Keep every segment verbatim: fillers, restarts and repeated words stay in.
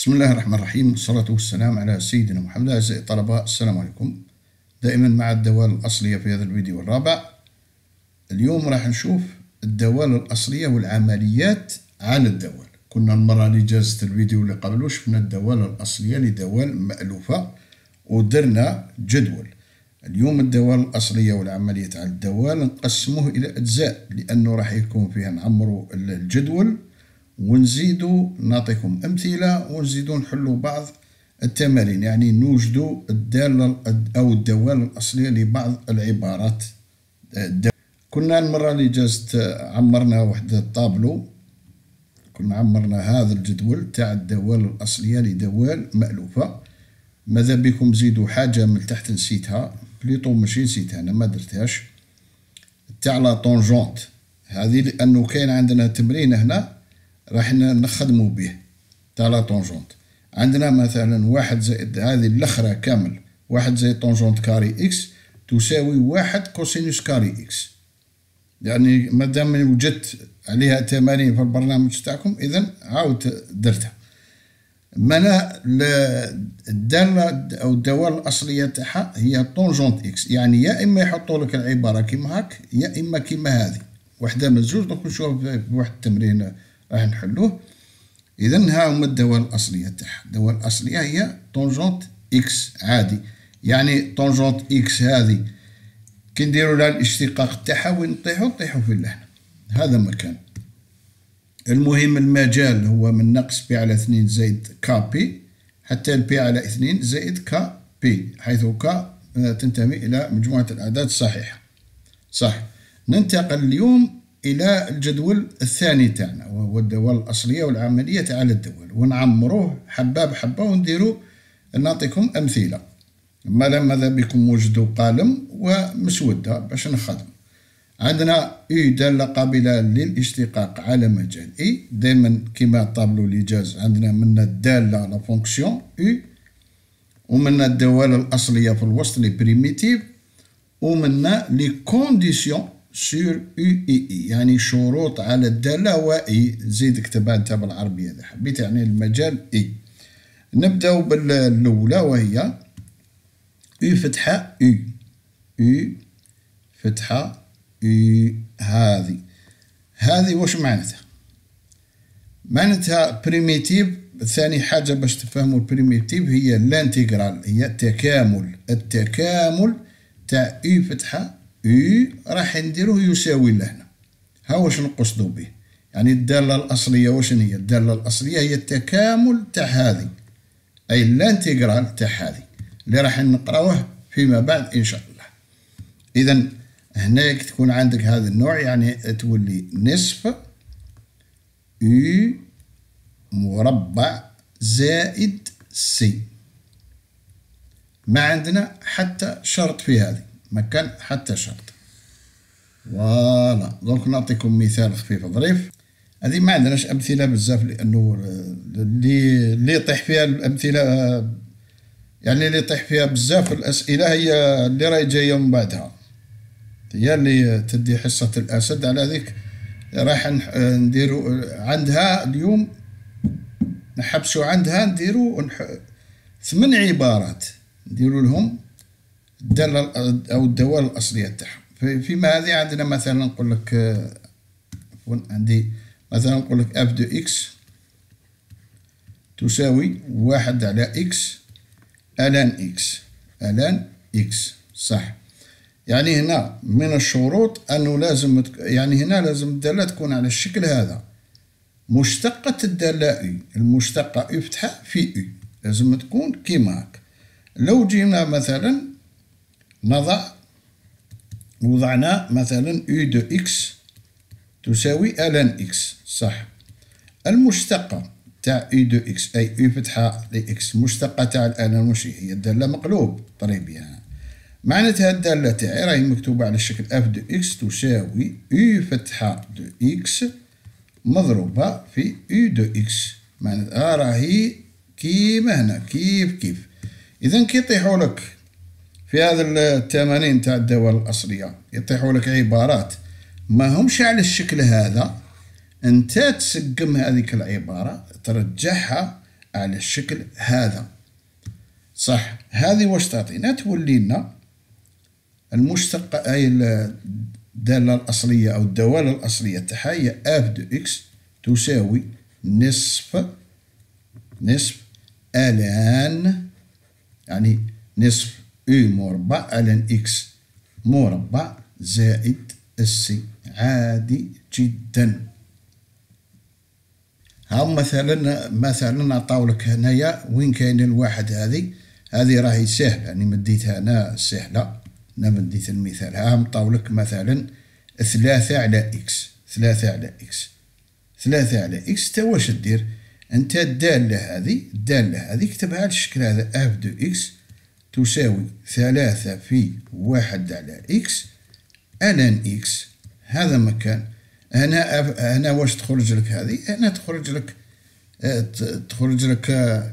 بسم الله الرحمن الرحيم، والصلاة والسلام على سيدنا محمد. أعزائي الطلبة، السلام عليكم. دائما مع الدوال الأصلية في هذا الفيديو الرابع. اليوم راح نشوف الدوال الأصلية والعمليات عن الدوال. كنا المرة اللي جازت الفيديو اللي قبله شفنا الدوال الأصلية لدوال مألوفة ودرنا جدول. اليوم الدوال الأصلية والعمليات عن الدوال نقسموه إلى أجزاء، لأنه راح يكون فيها نعمروا الجدول ونزيدوا نعطيكم أمثلة ونزيدوا نحلوا بعض التمارين، يعني نوجدوا الدالة أو الدوال الأصلية لبعض العبارات. كنا المرة اللي جازت عمرنا واحد الطابلو، كنا عمرنا هذا الجدول تاع الدوال الأصلية لدوال مألوفة. ماذا بكم زيدوا حاجة من تحت نسيتها، بليطو ماشي نسيتها أنا ما درتهاش، تاع لا طونجونت هذه، لأنه كاين عندنا تمرين هنا راح نخدموا به تاع لا طونجونت. عندنا مثلا واحد زائد هذه الأخرى كامل، واحد زائد طونجونت كاري إكس تساوي واحد كوسينوس كاري إكس. يعني مادام وجدت عليها تمارين في البرنامج تاعكم إذن عاود درتها. معنى الدالة أو الدوال الأصلية تاعها هي طونجونت إكس، يعني يا إما يحطوا لك العبارة كيما هاك يا إما كيما هذه، واحدة من الزوج. دوك نشوف بواحد التمرين راح نحلوه. إذن ها هما الدوال الأصلية تاعها. الدوال الأصلية هي طونجونت إكس عادي، يعني طونجونت إكس هذه كي نديرو لها الاشتقاق تاعها وين نطيحو نطيحو في اللحن، هذا مكان. المهم المجال هو من ناقص بي على اثنين زائد كا بي حتى البي على اثنين زائد كا بي، حيث كا تنتمي إلى مجموعة الأعداد الصحيحة. صح. ننتقل اليوم إلى الجدول الثاني تاعنا، وهو الدوال الأصلية والعملية على الدوال، ونعمروه حبة بحبة ونديرو نعطيكم أمثلة. ماذا بكم وجدوا قلم ومسودة باش نخدم. عندنا اي دالة قابلة للاشتقاق على مجال اي، دائما كما الطابلو اللي جاز عندنا من الدالة لا فونكسيون اي، ومن الدوال الأصلية في الوسط لي بريميتيف، ومن لي كونديسيون سور اي اي اي، يعني شروط على الدالة و اي. زيد اكتبها انت بالعربية اذا حبيت، يعني المجال اي. نبداو بالأولى وهي اي فتحة اي، اي فتحة اي. هذه هذه واش معناتها؟ معناتها بريميتيف. ثاني حاجة باش تفهموا البريميتيف هي الانتجرال، هي التكامل. التكامل تاع اي فتحة اي راح نديروه يساوي لهنا. ها واش نقصدو به، يعني الدالة الأصلية واش هي؟ الدالة الأصلية هي التكامل تاع هذه، أي الانتجرال تاع هذه اللي راح نقراوه فيما بعد إن شاء الله. إذن هناك تكون عندك هذا النوع، يعني تولي نصف اي مربع زائد سي. ما عندنا حتى شرط في هذه، ما كان حتى شرط. فوالا دونك نعطيكم مثال خفيف ظريف. هذه ما عندناش أمثلة بزاف، لأنه اللي اللي يطيح فيها الأمثلة، يعني اللي يطيح فيها بزاف الأسئلة هي اللي راهي جاية من بعدها، هي اللي تدي حصة الأسد. على ذيك راح نديرو عندها اليوم، نحبسو عندها نديرو ثمان عبارات نديرو لهم الدالة أو الدوال الأصلية تاعهم. فيما هذه عندنا مثلا نقول لك عندي مثلا نقول لك اف دو اكس تساوي واحد على اكس الان اكس الان اكس. صح. يعني هنا من الشروط أنه لازم، يعني هنا لازم الدالة تكون على الشكل هذا، مشتقة الدالة اي، المشتقة اي فتحة في اي لازم تكون كيما هاك. لو جينا مثلا نضع وضعنا مثلا اي دو اكس تساوي الان اكس. صح. المشتقة تاع اي دو اكس أي اي فتحة لاكس، مشتقة تاع الان ماشي هي الدالة مقلوب طريبيا، يعني معناتها الدالة تاعي راهي مكتوبة على الشكل اف دو اكس تساوي اي فتحة دو اكس مضروبة في اي دو اكس. معناتها راهي كيما هنا كيف كيف. إذن كي يطيحوا لك في هذا التمارين تاع الدوال الأصلية يطيحوا لك عبارات ما همش على الشكل هذا، انت تسقم هذيك العبارة ترجعها على الشكل هذا. صح، هذه واش تعطينا؟ تولي لنا المشتقة أي الدالة الأصلية أو الدوالة الأصلية تاعها هي اف دو اكس تساوي نصف نصف الان، يعني نصف او مربع الان اكس مربع زائد السي. عادي جدا. ها مثلا مثلا نعطاولك هنايا وين كاين الواحد. هذه هذه راهي سهل، يعني مديتها أنا سهلة. أنا مديت المثال. ها مطاولك مثلا ثلاثة على إكس. ثلاثة على إكس ثلاثة على إكس تا واش دير؟ أنت الدالة هذه الدالة هذه كتبها على الشكل هذا اف دو إكس تساوي ثلاثة في واحد على إكس الان إكس. هذا مكان. هنا هنا واش تخرج لك هذه؟ هنا تخرج لك تخرج لك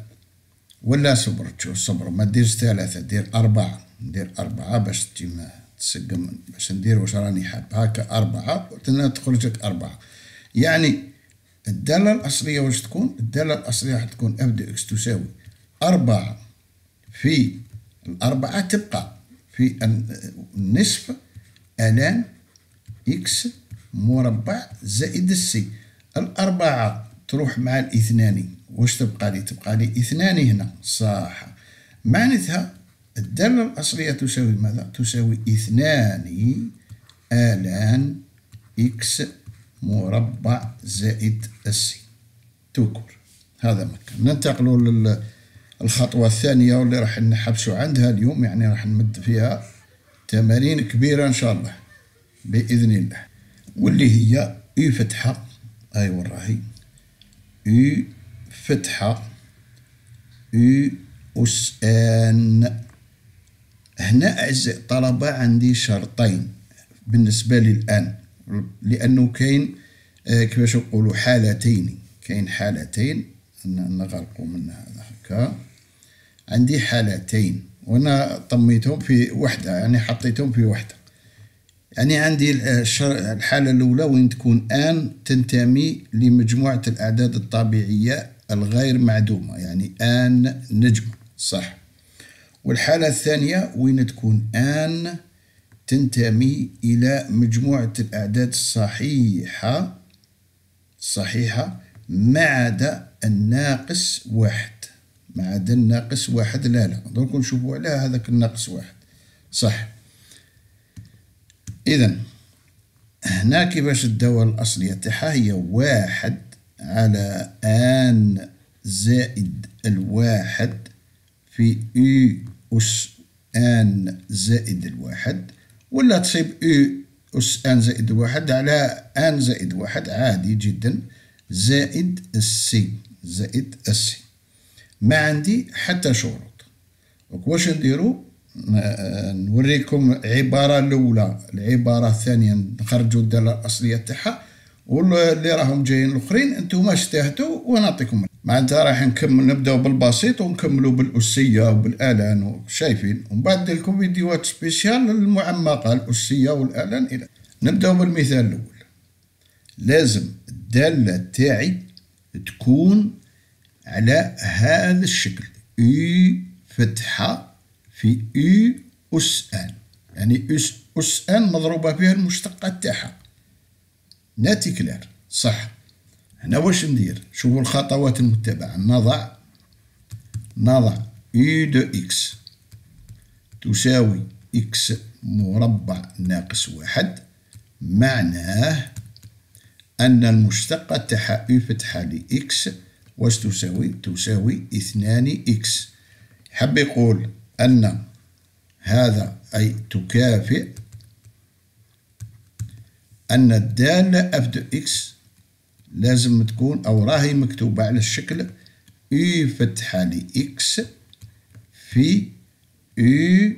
ولا صبر. تشوف صبر ما ديرش ثلاثة، دير أربعة. ندير أربعة باش تجي تسقم، باش ندير واش راني حاب. هاكا أربعة هنا تخرج لك أربعة. يعني الدالة الأصلية واش تكون؟ الدالة الأصلية راح تكون اف دو اكس تساوي أربعة في الأربعة تبقى في النصف الان إكس مربع زائد السي. الأربعة تروح مع الاثنان، واش تبقى لي؟ تبقى لي اثنان هنا. صح، معناتها الدالة الأصلية تساوي ماذا؟ تساوي اثنان الان إكس مربع زائد السي توكر. هذا مكان. ننتقلوا للخطوة الثانية واللي راح نحبسوا عندها اليوم، يعني راح نمد فيها تمارين كبيرة إن شاء الله بإذن الله، واللي هي يو فتحة. أي أيوة راهي يو فتحة يو أس آن. هنا أعزائي الطلبة عندي شرطين بالنسبة لي الآن، لأنه كاين آه كيفاش نقولوا حالتين. كاين حالتين نغلقوا من هذا هكا. عندي حالتين وأنا طميتهم في وحدة، يعني حطيتهم في وحدة. يعني عندي الحالة الأولى وين تكون آن تنتمي لمجموعة الأعداد الطبيعية الغير معدومة، يعني آن نجم. صح. والحالة الثانية وين تكون آن تنتمي إلى مجموعة الأعداد الصحيحة الصحيحة ما عدا الناقص واحد. ما عدا الناقص واحد. لا لا درك نشوفوا على هذاك الناقص واحد. صح. إذن هنا كيفاش الدوال الأصلية تاعها هي واحد على آن زائد الواحد في يو أس آن زائد الواحد، ولا تصيب يو أس آن زائد الواحد على آن زائد واحد عادي جدا زائد السي زائد السي. ما عندي حتى شروط. واش نديرو؟ نوريكم العبارة الأولى. العبارة الثانية نخرجوا الدالة الأصلية تاعها، واللي راهم جايين الآخرين انتوما اجتهدوا ونعطيكم. معناتها راح نكمل نبداو بالبسيط ونكملوا بالأسية وبالآلان وشايفين، ومن بعد ندير لكم فيديوهات سبيسيال المعمقة الأسية والآلان. إلى نبداو بالمثال الأول. لازم الدالة تاعي تكون على هذا الشكل يو فتحة في يو أس آن، يعني أس أس آن مضروبة فيها المشتقة تاعها. ناتي كلار. صح. هنا واش ندير؟ شوفوا الخطوات المتبعة. نضع نضع يو دو إكس تساوي إكس مربع ناقص واحد، معناه أن المشتقة تاعها يو فتحة لإكس واش تساوي؟ تساوي اثنان إكس. حب يقول أن هذا أي تكافئ أن الدالة اف دو إكس لازم تكون أو راهي مكتوبة على الشكل يو فتحة لإكس في يو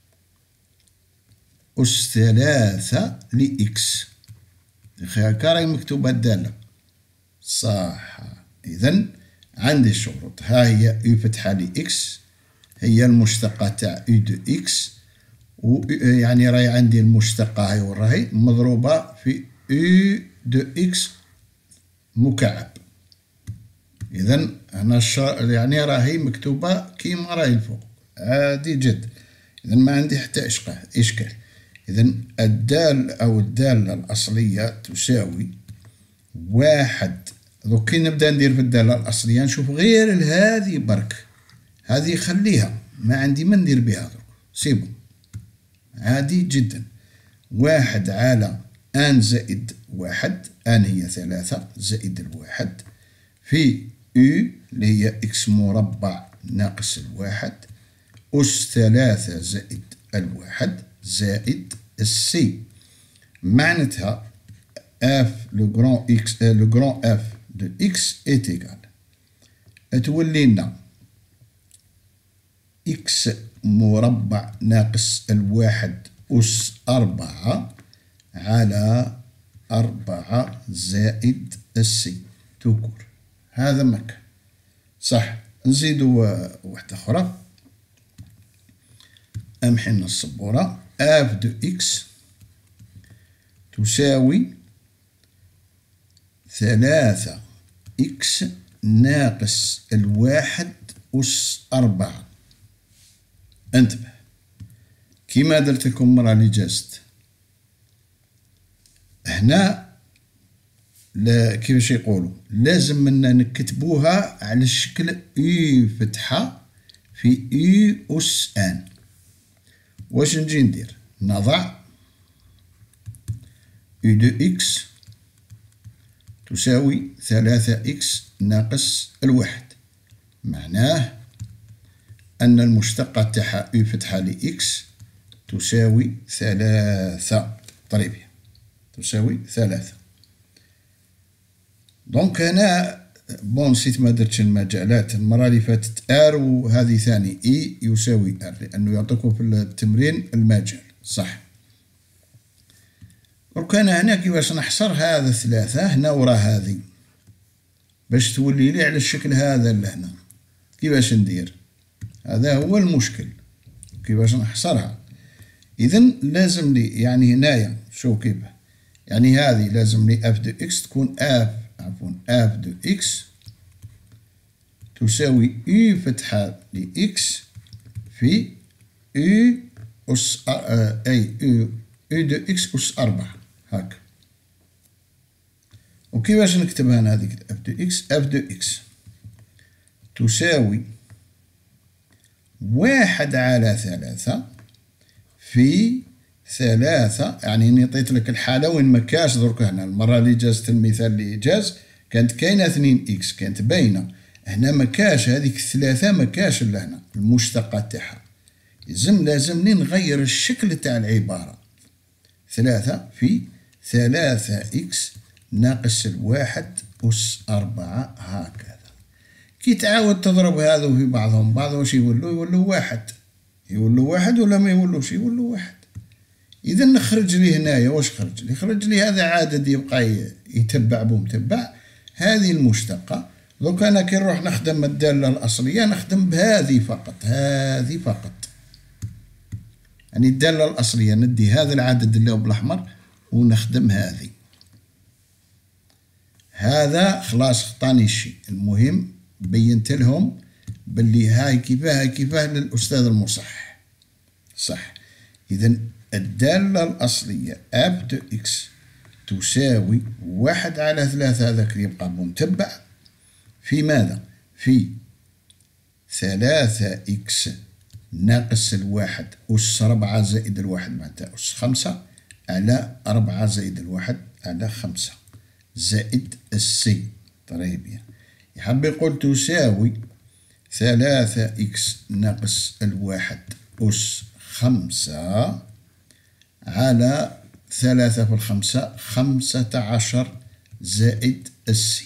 أس ثلاثة لإكس. هكا راهي مكتوبة الدالة. صح. إذن عندي الشروط. ها هي يو فتحة لإكس هي المشتقة تاع يو دو إكس، يعني راهي عندي المشتقة هاي وراهي مضروبة في يو دو إكس مكعب. إذن هنا يعني راهي مكتوبة كيما راهي الفوق عادي جدا. إذن ما عندي حتى إشكال. إذن الدال أو الدالة الأصلية تساوي واحد. دوك كي نبدا ندير في الدالة الأصلية نشوف غير هذه برك، هذه خليها ما عندي ما ندير بها دوك سيبو عادي جدا. واحد على ان زائد واحد، ان هي ثلاثة زائد الواحد في او اللي هي اكس مربع ناقص الواحد أس ثلاثة زائد الواحد زائد السي. معناتها اف لو غران اكس لو غران اف دو اكس ايت ايكال تولي لنا اكس مربع ناقص الواحد أس أربعة على أربعة زائد السي توكور. هذا مكان صح. نزيدو واحدة أخرى، أمحي لنا السبورة. اف دو اكس تساوي ثلاثة اكس ناقص الواحد أس أربعة. انتبه كيما درت لكم مرة اللي جازت هنا كيفاش يقولوا لازم منا نكتبوها على الشكل اي فتحة في اي أس ان. واش نجي ندير؟ نضع اي دو اكس تساوي ثلاثة اكس ناقص الواحد، معناه أن المشتقة تاعها اي فتحة لإكس تساوي ثلاثة طريبيا تساوي ثلاثة. دونك هنا بون نسيت ما درتش المجالات المرة اللي فاتت ار وهذه ثاني اي يساوي ار لأنه يعطيكم في التمرين المجال صح. دونك أنا هنا كيفاش نحصر هذا ثلاثة هنا ورا هذه باش تولي لي على الشكل هذا لهنا. كيفاش ندير؟ هذا هو المشكل كيفاش نحصرها. إذن لازم لي يعني هنايا شو كيف يعني هذه لازم لي اف دو اكس تكون اف عفوا اف دو اكس تساوي اي فتحة لإكس في اي أس أي اي دو اكس أس أربعة هاكا. وكيفاش نكتبها أنا هذيك اف دو اكس؟ اف دو اكس تساوي واحد على ثلاثة في ثلاثة، يعني اني عطيت لك الحالة وين ما كاش درك هنا. المرة اللي جازت المثال اللي جاز كانت كاينة اثنين اكس كانت باينة، هنا ما كاش هذيك الثلاثة ما كاش الا هنا المشتقة تاعها. يلزم لازمني نغير الشكل تاع العبارة. ثلاثة في ثلاثة اكس ناقص الواحد أس أربعة هكذا. كي تعاود تضرب هذا في بعضهم بعض واش يولوا؟ يولوا واحد. يولوا واحد ولا ما يولوش؟ يولوا واحد. إذا نخرج لي هنايا واش خرج لي؟ خرج لي هذا عدد يبقى يتبع بمتبع هذه المشتقة. دوك أنا كي نروح نخدم الدالة الأصلية نخدم بهذه فقط، هذه فقط. يعني الدالة الأصلية ندي هذا العدد اللي هو بالأحمر ونخدم هذه. هذا خلاص خطاني الشيء. المهم بينت لهم باللي هاي كيفاه هاي كيفاه للأستاذ المصحح صح. إذا الدالة الأصلية اف دو اكس تساوي واحد على ثلاثة هذاك يبقى متبع في ماذا؟ في ثلاثة اكس ناقص الواحد أس أربعة زائد الواحد معناتها أس خمسة على أربعة زائد الواحد على خمسة زائد السي طريبيا. يحب يقول تساوي ثلاثة اكس ناقص الواحد أس خمسة على ثلاثة في الخمسة خمسة عشر زائد السي.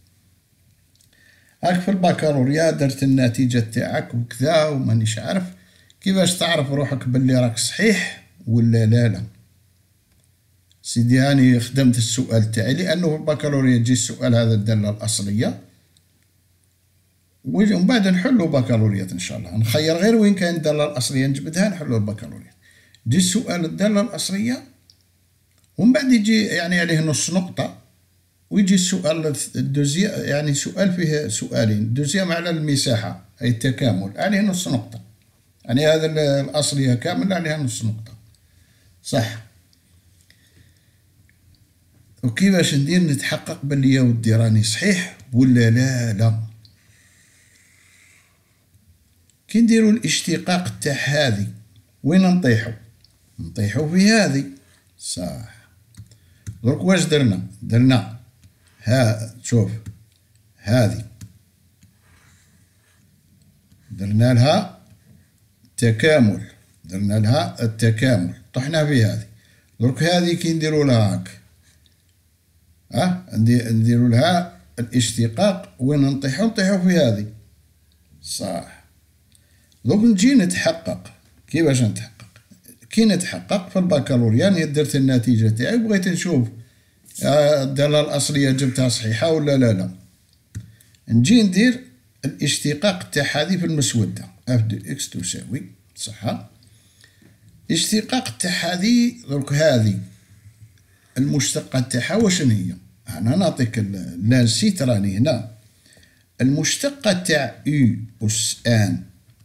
هاك في البكالوريا درت النتيجة تاعك وكذا ومانيش عارف كيفاش تعرف روحك باللي راك صحيح ولا لا لا. سيدي هاني خدمت السؤال تاعي لأنه في البكالوريا يجي السؤال هذا الدالة الأصلية ومن بعد نحلو بكالوريات إن شاء الله. نخير غير وين كاين الدالة الأصلية نجبدها نحلو البكالوريات. يجي السؤال الدالة الأصلية ومن بعد يجي يعني عليه نص نقطة ويجي السؤال الدوزي يعني سؤال فيه سؤالين، دوزيام على المساحة أي التكامل عليه نص نقطة، يعني هذا الأصلية كامل عليها نص نقطة، صح. وكيفاش ندير نتحقق باللي يا ودي راني صحيح ولا لا لا؟ كي نديرو الاشتقاق تاع هذه وين نطيحو؟ نطيحو في هذه، صح. درك واش درنا؟ درنا ها شوف هذه درنا لها تكامل، درنا لها التكامل طحنا في هذه. درك هذه كي نديرو لها هاك ها نديرو لها الاشتقاق وين نطيحو؟ نطيحو في هذه، صح. دوك نجي نتحقق. كيفاش نتحقق؟ كي نتحقق في البكالوريا أنا درت النتيجة تاعي وبغيت نشوف الدالة الأصلية جبتها صحيحة ولا لا لا، نجي ندير الاشتقاق تاع هذه في المسودة اف دو اكس تساوي، صح. اشتقاق تاع هذه درك هذه المشتقة تاعها وشن هي؟ أنا نعطيك لا نسيت راني هنا. المشتقة تاع يو أس آن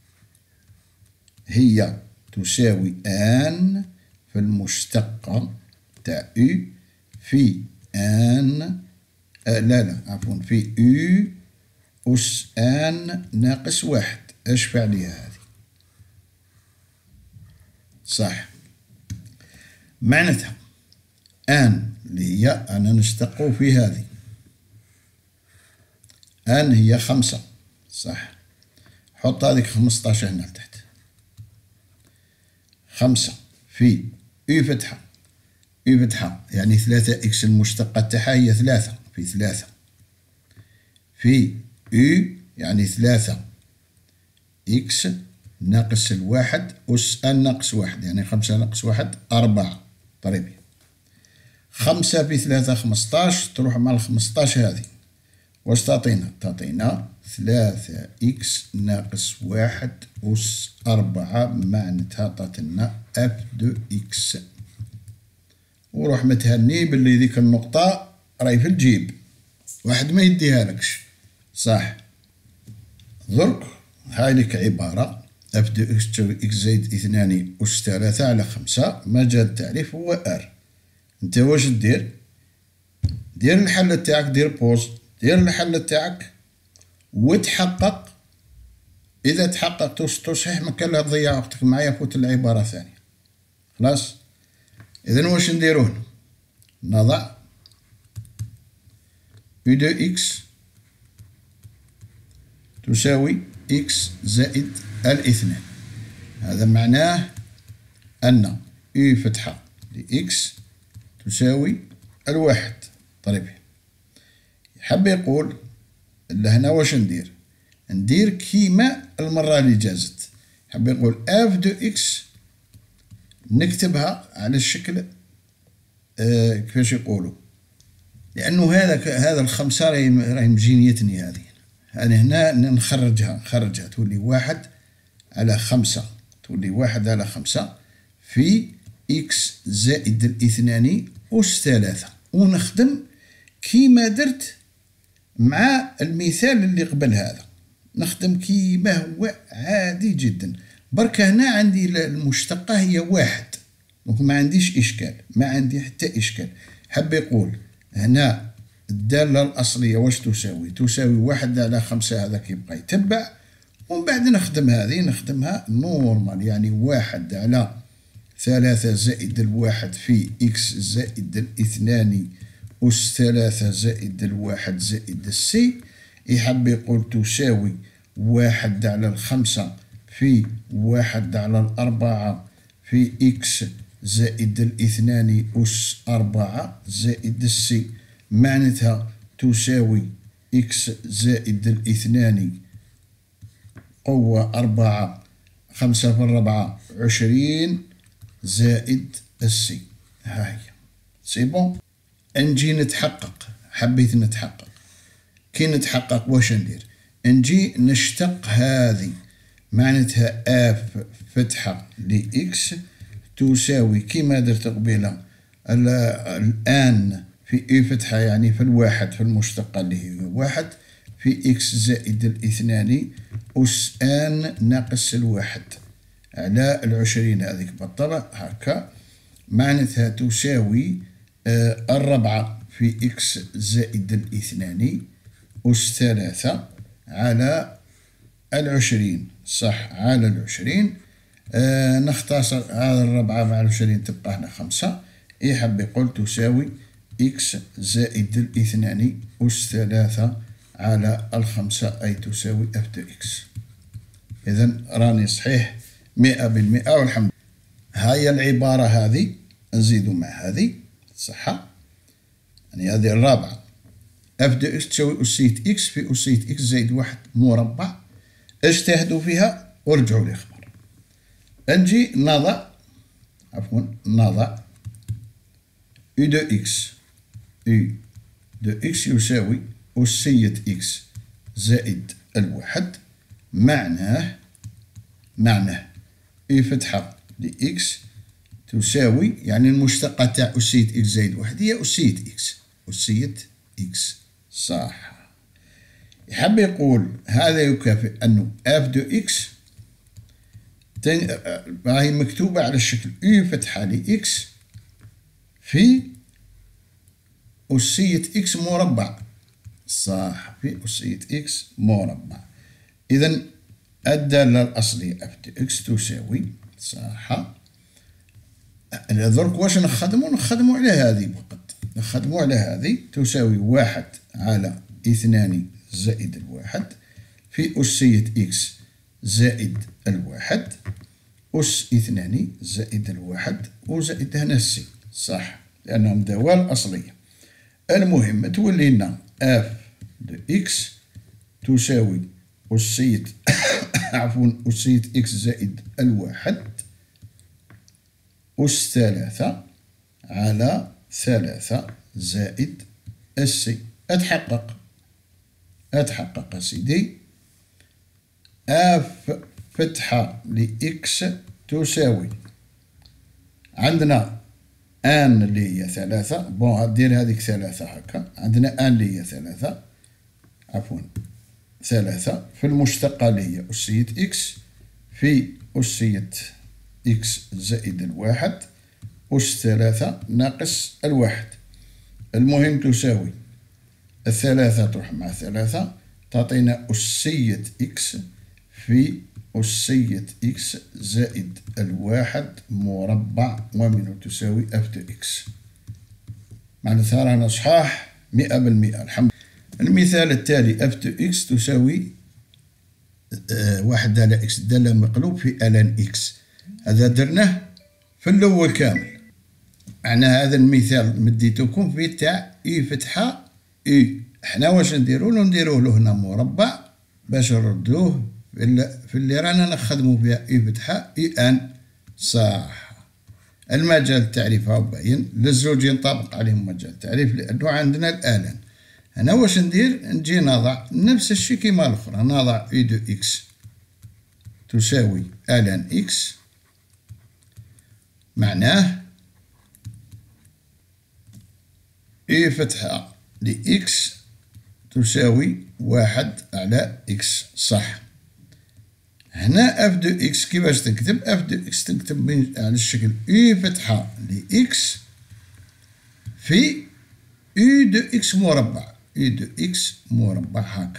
هي تساوي آن في المشتقة تاع يو في آن آه لا لا عفوا في يو أس آن ناقص واحد. اش فعليها هذه؟ صح. معناتها آن اللي هي أنا نشتقو في هذه، آن هي خمسة، صح. حط هذيك خمسطاش هنا لتحت، خمسة في يو فتحة، يو فتحة يعني ثلاثة إكس المشتقة تاعها هي ثلاثة في ثلاثة في يو يعني ثلاثة إكس ناقص الواحد أس آن ناقص واحد يعني خمسة ناقص واحد أربعة. طريبي خمسة في ثلاثة خمسطاش تروح مع الخمسطاش هذه واش تعطينا؟ تعطينا ثلاثة إكس ناقص واحد أس أربعة، معناتها تعطينا اف دو إكس. وروح متهني باللي ذيك النقطة راهي في الجيب، واحد ما يديها لكش، صح. درك هاي لك عبارة اف دو إكس تساوي إكس زائد اثنان أس ثلاثة على خمسة، مجال التعريف هو ار. انت واش دير؟ دير الحل تاعك، دير بوز، دير الحل تاعك وتحقق. إذا تحققت صحيح ما كان لا تضيع وقتك معايا، فوت العبارة ثانية، خلاص. إذا واش نديرو هنا؟ نضع يو دو إكس تساوي إكس زائد الاثنان. هذا معناه أن يو فتحة لإكس تساوي الواحد. طيب حاب يقول لهنا واش ندير؟ ندير كيما المرة اللي جازت. حاب يقول اف دو اكس نكتبها على الشكل آه كيفاش يقولوا، لأنه هذا هذا الخمسة راهي راهي مجينيتني هذه. أنا هنا نخرجها نخرجها تولي واحد على خمسة، تولي واحد على خمسة في إكس زائد الاثنان أس ثلاثة، ونخدم كيما درت مع المثال اللي قبل هذا، نخدم كيما هو عادي جدا. برك هنا عندي المشتقة هي واحد، ما عنديش إشكال، ما عندي حتى إشكال. حب يقول هنا الدالة الأصلية واش تساوي؟ تساوي واحد على خمسة، هذا كيبقى يتبع، ومن بعد نخدم هذه نخدمها نورمال، يعني واحد على ثلاثة زائد الواحد في إكس زائد الاثنان أس ثلاثة زائد الواحد زائد السي، يحب يقول تساوي واحد على الخمسة في واحد على الأربعة في إكس زائد الاثنان أس أربعة زائد السي، معناتها تساوي إكس زائد الاثنان قوة أربعة، خمسة في الربعة عشرين زائد السي. ها هي سي بون. نجي نتحقق، حبيت نتحقق. كي نتحقق واش ندير؟ نجي نشتق هذه، معناتها اف فتحة لإكس تساوي كيما درت قبيلة الآن في في إي فتحة يعني في الواحد في المشتقة اللي هي واحد في إكس زائد الاثنان أس آن ناقص الواحد على العشرين هذيك بالطبع هكا معناتها تساوي آه الربعة في إكس زائد الاثنان أس ثلاثة على العشرين صح على العشرين. آه نختصر هذا الربعة مع العشرين تبقى هنا خمسة. يحب يقول تساوي إكس زائد الاثنان أس ثلاثة على الخمسة أي تساوي اف دو إكس. إذن راني صحيح مئة بالمئة والحمد لله. هاي العبارة هذه نزيدو مع هذه صحة يعني هذه الرابعة اف دو إكس تساوي أسية إكس في أسية إكس زائد واحد مربع. اجتهدوا فيها ورجعوا لي خبر. نجي نضع عفوا نضع يو دو إكس يو دو إكس يساوي أسية إكس زائد الواحد معناه معناه إي فتحة لإكس تساوي يعني المشتقة تاع أسية إكس زائد واحد هي أسية إكس أسية إكس صح. يحب يقول هذا يكافئ أنه اف دو إكس راهي مكتوبة على الشكل إي فتحة لإكس في أسية إكس مربع صح في أسية إكس مربع. إذن الدالة الأصلية اف دو إكس تساوي صح. درك واش نخدمو نخدمو على هذه فقط نخدمو على هذه تساوي واحد على اثنان زائد الواحد في أسية إكس زائد الواحد أس اثنان زائد الواحد وزائد هنا السي صح لأنهم دوال أصلية. المهم تولي لنا اف دو إكس تساوي أسية عفوا أسية إكس زائد الواحد أس ثلاثة على ثلاثة زائد السي. أتحقق أتحقق سيدي اف فتحة لإكس تساوي عندنا ان اللي هي ثلاثة بون هدير هذيك ثلاثة هكا عندنا ان اللي هي ثلاثة عفوا ثلاثة في المشتقة اللي هي أسية إكس في أسية إكس زائد الواحد أس ثلاثة ناقص الواحد. المهم تساوي الثلاثة تروح مع ثلاثة تعطينا أسية إكس في أسية إكس زائد الواحد مربع ومنه تساوي اف دو إكس. معناتها رانا صحاح مئة بالمئة الحمد لله. المثال التالي اف دو إكس تساوي آه واحد على إكس دالة مقلوب في ألان إكس. هذا درناه في الأول كامل. معنى هذا المثال مديتكم فيه تاع إي فتحة إي. احنا واش نديرولو نديروله هنا مربع باش نردوه في اللي رانا نخدمو فيها إي فتحة إي أن صح. المجال التعريف هاو باين للزوج ينطبق عليهم مجال التعريف لأنه عندنا الآلان. هنا واش ندير نجي نضع نفس الشي كيما الأخرى نضع إي دو إكس تساوي ألان إكس معناه إي فتحة لإكس تساوي واحد على إكس صح. هنا اف دو إكس كيفاش تكتب اف دو إكس تكتب على الشكل إي فتحة لإكس في إي دو إكس مربع إي دو إكس مربع هكا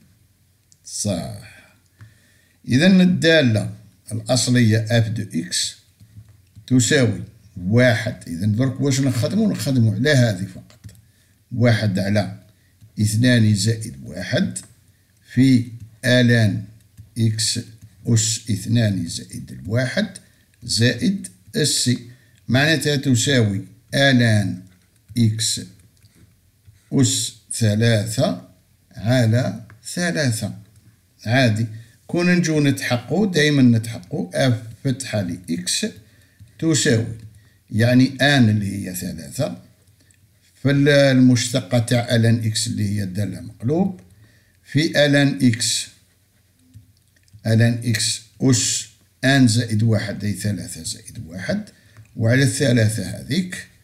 صح. إذن الدالة الأصلية اف دو إكس تساوي واحد. إذن درك واش نخدمو نخدمو على هذه فقط واحد على اثنان زائد واحد في ألان إكس أس اثنان زائد الواحد زائد السي. معناتها تساوي ألان إكس أس ثلاثة على ثلاثة. عادي كون نجو نتحقو دايما نتحقو اف فتحة لإكس تساوي يعني ان اللي هي ثلاثة في المشتقة تاع ألان إكس اللي هي الدالة مقلوب في ألان إكس ألان إكس أس ان زائد واحد أي ثلاثة زائد واحد وعلى الثلاثة هذيك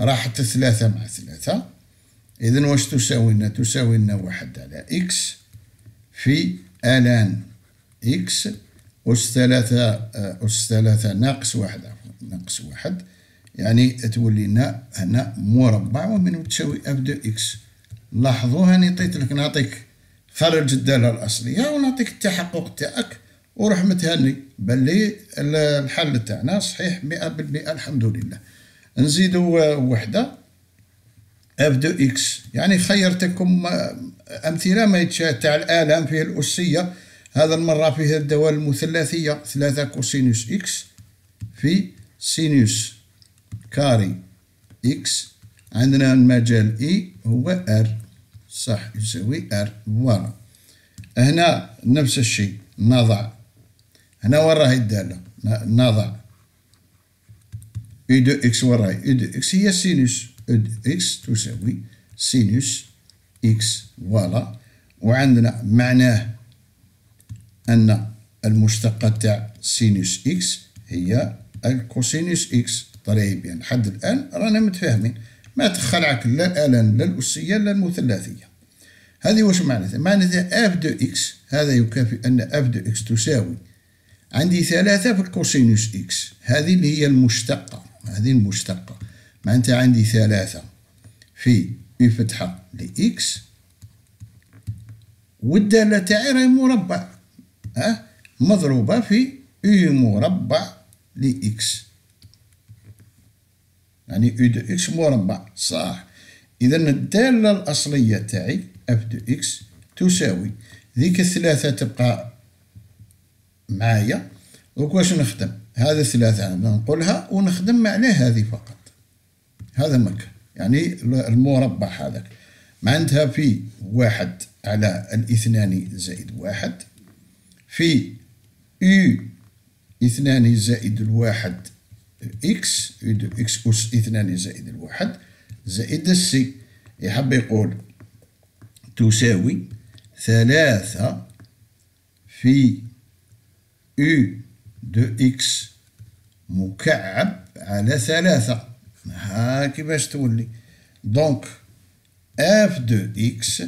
راحت ثلاثة مع ثلاثة، إذن واش تساوي لنا؟ تساوي لنا واحد على إكس في ألان إكس أس ثلاثة أس ثلاثة ناقص واحد ناقص واحد، يعني تولي لنا هنا مربع ومنه تساوي اف دو إكس. لاحظوا هاني عطيت لك، نعطيك خرج الدالة الأصلية ونعطيك التحقق تاعك وروح متهني باللي الحل تاعنا صحيح مئة بالمئة الحمد لله. نزيدو وحدة اف دو إكس، يعني خيرتكم أمثلة ما يتشاهد تاع الآلام فيه الأسية، هذا المرة فيه الدوال المثلثية ثلاثة كوسينوس إكس في سينوس كاري إكس. عندنا المجال إي هو ار، صح يساوي ار. فوالا هنا نفس الشيء، نضع هنا وين راهي الدالة؟ نضع اي دو اكس وين راهي؟ اي دو اكس هي سينوس اي دو اكس تساوي سينوس اكس. فوالا، وعندنا معناه أن المشتقة تاع سينوس إكس هي الكوسينوس إكس. طيب يعني لحد الآن رانا متفاهمين، ما تخلعك لا الآلان لا الأسية لا المثلثية. هذه واش معناتها؟ معناتها اف دو إكس هذا يكافئ أن اف دو إكس تساوي عندي ثلاثة في الكوسينوس إكس، هذه اللي هي المشتقة، هذه المشتقة معناتها عندي ثلاثة في اي فتحة لإكس والدالة تاعي راهي مربع، ها مضروبة في اي مربع لإكس، يعني اي دو إكس مربع، صح. إذا الدالة الأصلية تاعي اف دو إكس تساوي ذيك الثلاثة تبقى معايا، وكواش نخدم هذا الثلاثة ننقلها ونخدم على هذه فقط، هذا مكان يعني المربع هذاك معناتها في واحد على الاثنان زائد واحد في يو اثنان زائد الواحد إكس يو دو إكس أس اثنان زائد الواحد زائد السي، يحب يقول تساوي ثلاثة في يو دو إكس مكعب على ثلاثة. ها كيفاش تولي؟ دونك اف دو إكس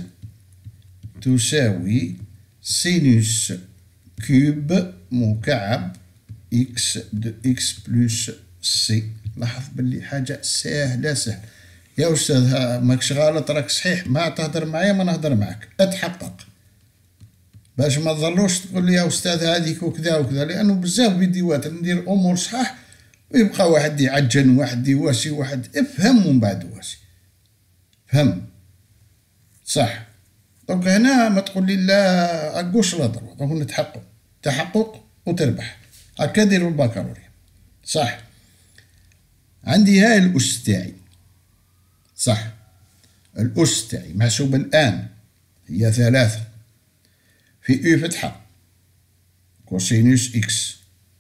تساوي سينوس كوب مكعب إكس دو إكس بلس سي. لاحظ باللي حاجة ساهلة سهلة يا أستاذ، ماكش غلط راك صحيح، ما تهدر معايا ما نهدر معاك، اتحقق باش ما تظلوش تقول لي يا أستاذ هذيك وكذا وكذا، لأنه بزاف فيديوهات ندير أمور صحاح ويبقى واحد يعجن واحد يواسي واحد، افهم ومن بعد واسي، فهم صح. دونك هنا ما تقول لي لا أقوش لا ضرب، دونك نتحقق تحقق وتربح، هكا ديروا البكالوريا صح. عندي هاي الأس تاعي صح، الأس تاعي محسوبة الآن هي ثلاثة في يو فتحة كوسينوس إكس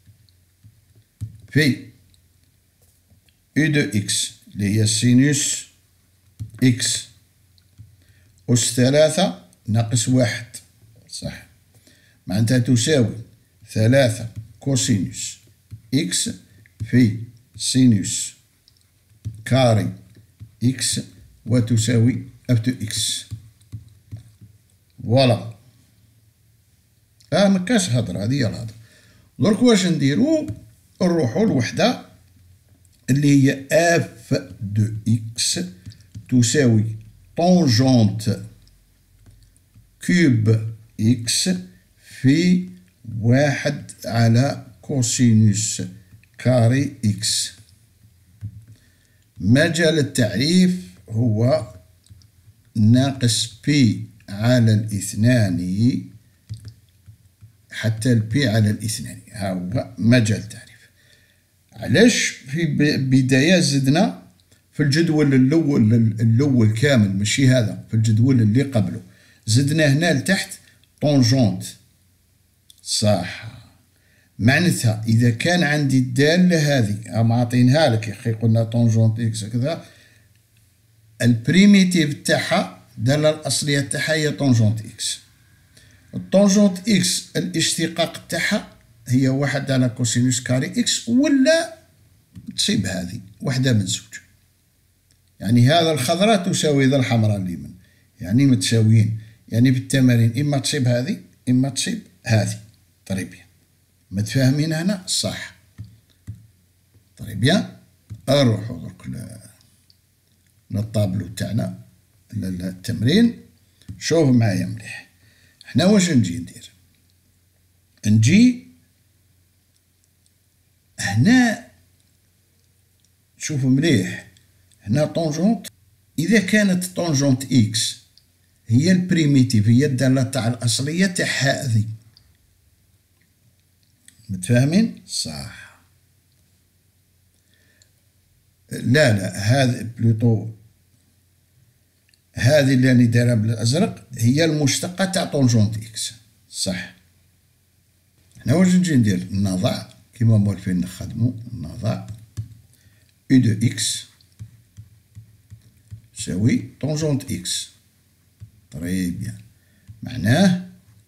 في يو دو إكس اللي هي سينوس إكس أس ثلاثة ناقص واحد، صح معناتها تساوي ثلاثة كوسينوس إكس في سينوس كاري إكس وتساوي اف دو إكس. فوالا، اه مكاش هضرة، هذه هي الهضرة. درك واش نديرو؟ نروحو لوحدة اللي هي اف دو إكس تساوي طونجونت كوب إكس في واحد على كوسينوس كاري إكس. مجال التعريف هو ناقص بي على الاثنان حتى البي على الاثنان، ها هو مجال التعريف. علاش في بداية زدنا في الجدول الأول الأول كامل ماشي هذا، في الجدول اللي قبله زدنا هنا لتحت طونجونت، صح معناتها إذا كان عندي الدالة هذه هم عاطينها لك يا أخي، قلنا طونجونت إكس كذا، البريميتيف تاعها الدالة الأصلية تاعها هي طونجونت إكس. الطونجونت إكس الاشتقاق تاعها هي واحد على كوسينوس كاري إكس، ولا تصيب هذه واحدة من زوج، يعني هذا الخضراء تساوي ذا الحمراء اليمين، يعني متساويين. يعني في التمارين إما تصيب هذه إما تصيب هذه. طري بيان، متفاهمين هنا؟ صح. طري بيان، نروحو درك للطابلو تاعنا التمرين. شوف معايا مليح، حنا واش نجي ندير؟ نجي هنا، شوفوا مليح، هنا طونجونت. إذا كانت طونجونت إكس هي البريميتيف، هي الدالة تاع الأصلية تاع هذه، متفاهمين؟ صح. لا لا، هذا بلوتو، هذه اللي راني دايرها بالأزرق هي المشتقة تاع طونجونت إكس، صح. حنا واش نجي ندير؟ نضع كيما موالفين نخدمو، نضع أو دو إكس تساوي طونجونت إكس. طري بيان، معناه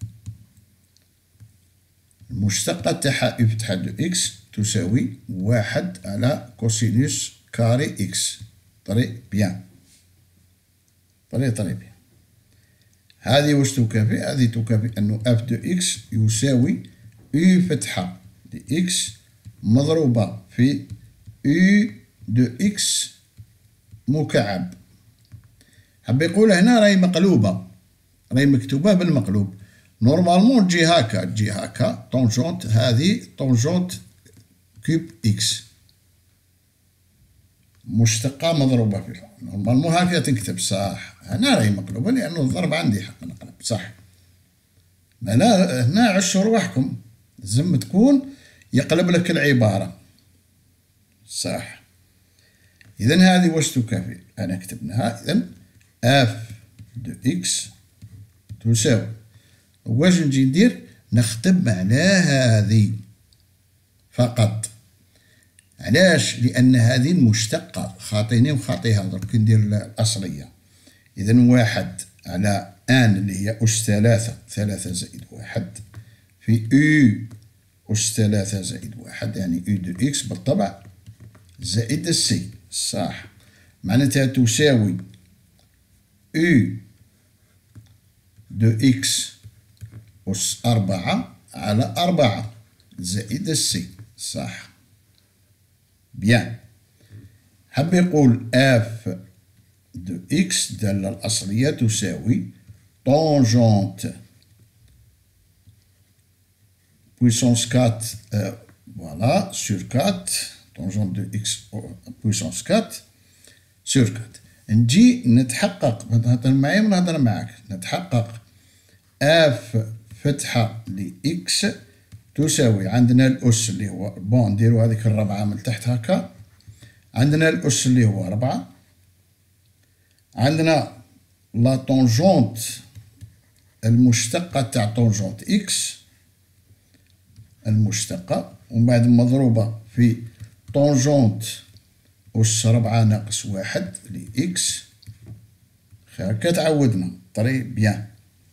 المشتقة تاعها أو فتحة دو إكس تساوي واحد على كوسينوس كاري إكس. طري بيان، طري طري بيان. هذه واش تكافي؟ هذه تكافي أنو اف دو إكس يساوي أو فتحة دي إكس مضروبة في أو دو إكس مكعب. حاب يقول هنا راهي مقلوبة، راهي مكتوبة بالمقلوب. نورمالمون تجي هاكا، تجي هاكا طونجونت، هذه طونجونت كوب إكس مشتقة مضروبة في، نورمالمون هاكا تنكتب. صح، هنا راهي مقلوبة لأنو الضرب عندي حق نقلب. صح، لا هنا عشوا رواحكم، لازم تكون يقلب لك العبارة. صح. إذن هذه واش تكافي؟ أنا كتبناها. إذن اف دو إكس تساوي، واش نجي ندير؟ نختم على هذه فقط. علاش؟ لأن هذه المشتقة، خاطيني وخاطيها درك ندير الأصلية. إذن واحد على آن اللي هي أس ثلاثة، ثلاثة زائد واحد في أو أس ثلاثة زائد واحد، يعني أو دو إكس بالطبع زائد السي. صح، معناتها تساوي أو دو إكس أس أربعة على أربعة زائد السي. صح، بيان. حب يقول اف دو إكس الدالة الأصلية تساوي طونجونت بويسونس أربعة فوالا سور أربعة، طونجونت دو إكس بويسونس أربعة سور أربعة. نجي نتحقق، تهضر معايا ونهضر معاك، نتحقق اف فتحة ل إكس تساوي، عندنا الأس اللي هو بون، نديرو هذيك الربعة من تحت هكا، عندنا الأس اللي هو ربعة، عندنا لا طونجونت المشتقة تاع طونجونت إكس المشتقة، ومن بعد مضروبة في طونجونت أس ربعة ناقص واحد لإكس. هاكا تعودنا. طري بيان.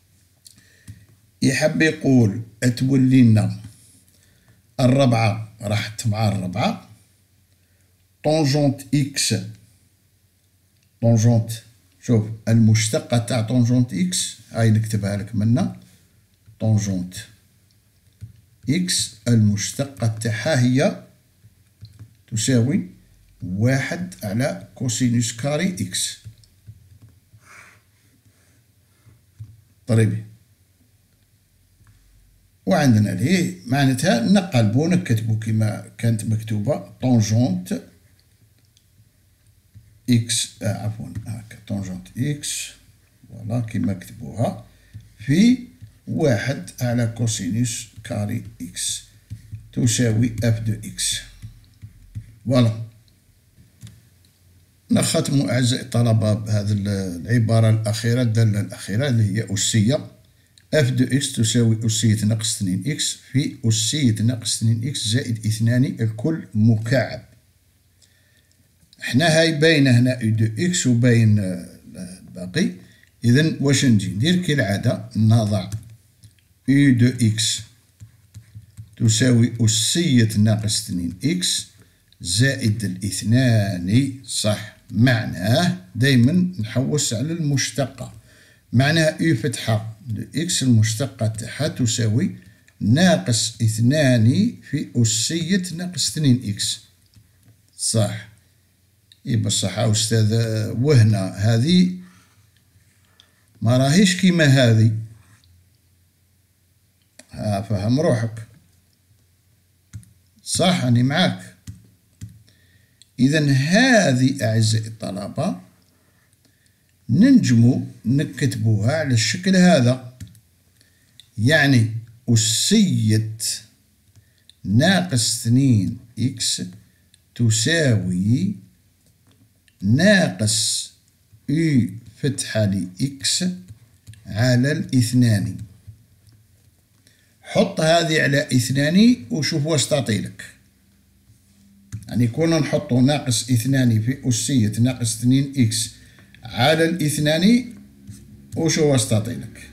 يحب يقول تولي لنا الربعة راحت مع الربعة، طونجونت إكس، طونجونت شوف المشتقة تاع طونجونت إكس هاي نكتبها لك منا، طونجونت إكس المشتقة تاعها هي تساوي واحد على كوسينوس كاري إكس. طريبي، وعندنا ليه معناتها نقلبو نكتبو كيما كانت مكتوبة طونجونت إكس، آه عفوا هاكا طونجونت إكس فوالا كيما كتبوها في واحد على كوسينوس كاري إكس تساوي اف دو إكس. فوالا، نختمو أعزائي الطلبة بهذه العبارة الأخيرة، الدالة الأخيرة اللي هي أسية. اف دو إكس تساوي أسية ناقص اثنين إكس في أسية ناقص اثنين إكس زائد اثنان الكل مكعب. حنا هاي باينة هنا أو دو إكس وباين الباقي. إذن واش نجي ندير؟ كالعادة نضع أو دو إكس تساوي أسية ناقص اثنين إكس زائد الاثنان. صح، معناه دايما نحوس على المشتقة. معناها أو فتحة لإكس المشتقة تاعها تساوي ناقص اثنان في أسية ناقص اثنين إكس. صح. إي بصح أستاذ وهنا هذه ما راهيش كيما هذه. ها فهم روحك. صح أني معاك. إذن هذه أعزائي الطلبة ننجمو نكتبوها على الشكل هذا، يعني أسية ناقص اثنين إكس تساوي ناقص أو فتحة لإكس على الاثنان. حط هذه على اثنان وشوف واش تعطيلك. يعني كنا نحطو ناقص اثنان في أسية ناقص اثنين إكس على الاثنان وشوف واش تعطيلك.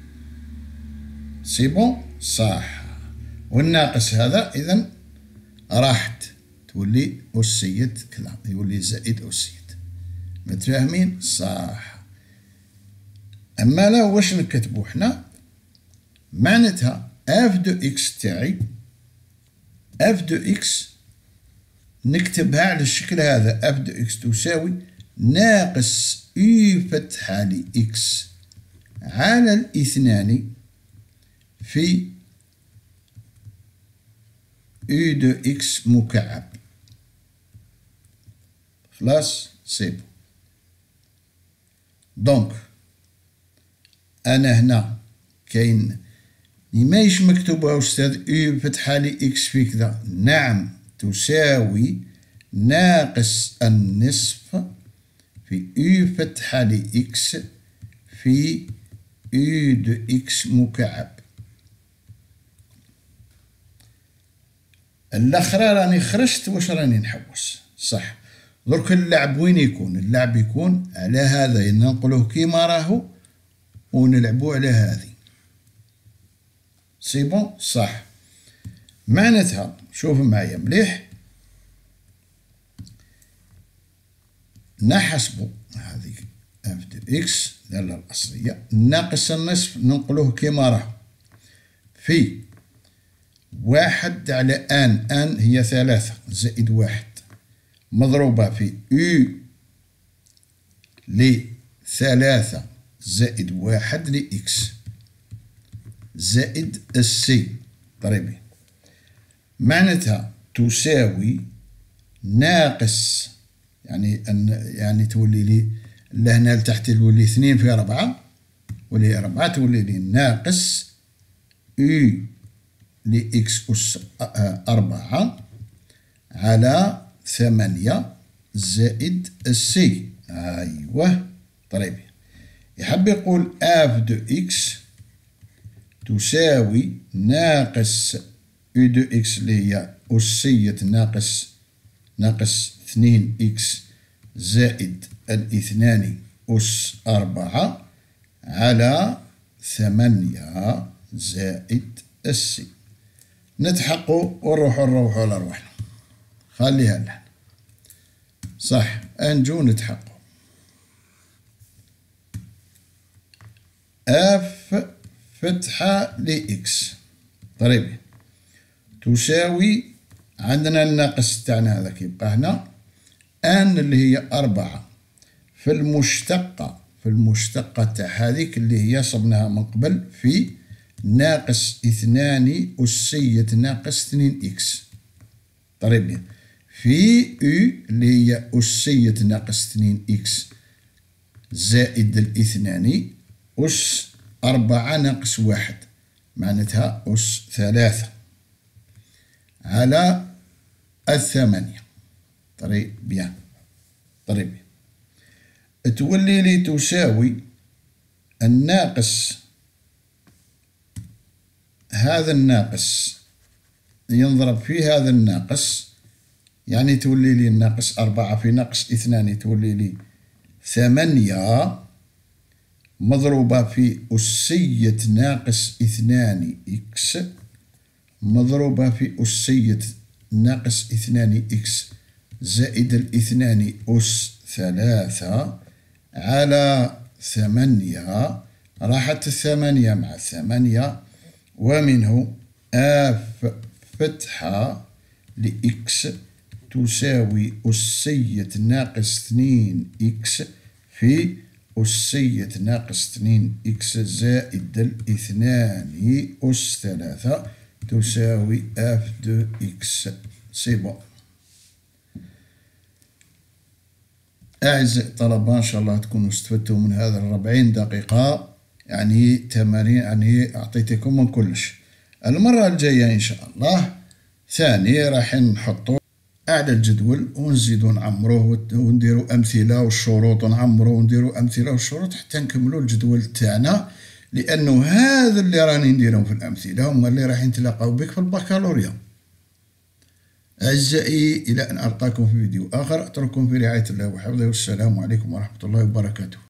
سي بون. صح. والناقص هذا إذن راحت تولي أسية كذا، يولي زائد أسية. متفاهمين؟ صح. أما لا واش نكتبو حنا؟ معناتها اف دو اكس تاعي اف دو اكس نكتبها على الشكل هذا، اف دو اكس تساوي ناقص او فتحة لإكس على الاثنان في او دو اكس مكعب. خلاص سي بون. دونك أنا هنا كاين لماش مكتوبة أستاذ أو فتحة لإكس في كذا؟ نعم تساوي ناقص النصف في أو فتحة لإكس في أو دو إكس مكعب. الأخرى راني خرجت واش راني نحوس. صح. درك اللعب وين يكون؟ اللعب يكون على هذا، ننقلوه كيما راهو ونلعبو على هذه. سي بون. صح. معناتها شوف معايا مليح، نحسبو هذه اف دو اكس الدالة الأصلية ناقص النصف ننقلوه كيما راه في واحد على ان، ان هي ثلاثة زائد واحد مضروبة في او لثلاثة زائد واحد لإكس زائد السي ضريبي. معناتها تساوي ناقص، يعني أن يعني تولي لي لهنا لتحت تولي اثنين في أربعة، ولي أربعة تولي لي ناقص أو لإكس أس أربعة على ثمانية زائد السي. أيوه ضريبي. يحب يقول اف دو اكس تساوي ناقص او دو اكس اللي هي أسية ناقص ناقص اثنين اكس زائد الاثنان أس أربعة على ثمانية زائد السي. نتحقوا ونروحوا نروحوا لروحنا. خليها لنا. صح. انجو نتحقوا. اف فتحة لإكس ضريبي تساوي عندنا الناقص تاعنا هذاك يبقى هنا ان اللي هي أربعة في المشتقة في المشتقة تاع هذيك اللي هي صبناها من قبل في ناقص اثنان أسية ناقص اثنين إكس ضريبي في أو اللي هي أسية ناقص اثنين إكس زائد الاثنان أس أربعة ناقص واحد معناتها أس ثلاثة على الثمانية. طريق بيان طريق تولي لي تساوي الناقص هذا الناقص ينضرب في هذا الناقص، يعني تولي لي الناقص أربعة في ناقص اثنان تولي لي ثمانية مضروبة في أسية ناقص اثنان إكس مضروبة في أسية ناقص اثنان إكس زائد الاثنان أس ثلاثة على ثمانية، راحت الثمانية مع ثمانية، ومنه اف فتحة لإكس تساوي أسية ناقص اثنين إكس في أسية ناقص اثنين إكس زائد الاثنان أس ثلاثة تساوي اف دو إكس. سي بون. أعزائي الطلبة، إن شاء الله تكونوا استفدتوا من هذا الربعين دقيقة، يعني تمارين، يعني أعطيتكم من كلش. المرة الجاية إن شاء الله ثاني راح نحطوا أعلى الجدول ونزيدو نعمروه ونديرو أمثلة والشروط، ونعمروه ونديرو أمثلة والشروط حتى نكملو الجدول تاعنا، لأنه هذا اللي راني نديرهم في الأمثلة هما اللي راح نتلاقاو بك في البكالوريا. أعزائي، إلى أن ألقاكم في فيديو آخر، أترككم في رعاية الله وحفظه، والسلام عليكم ورحمة الله وبركاته.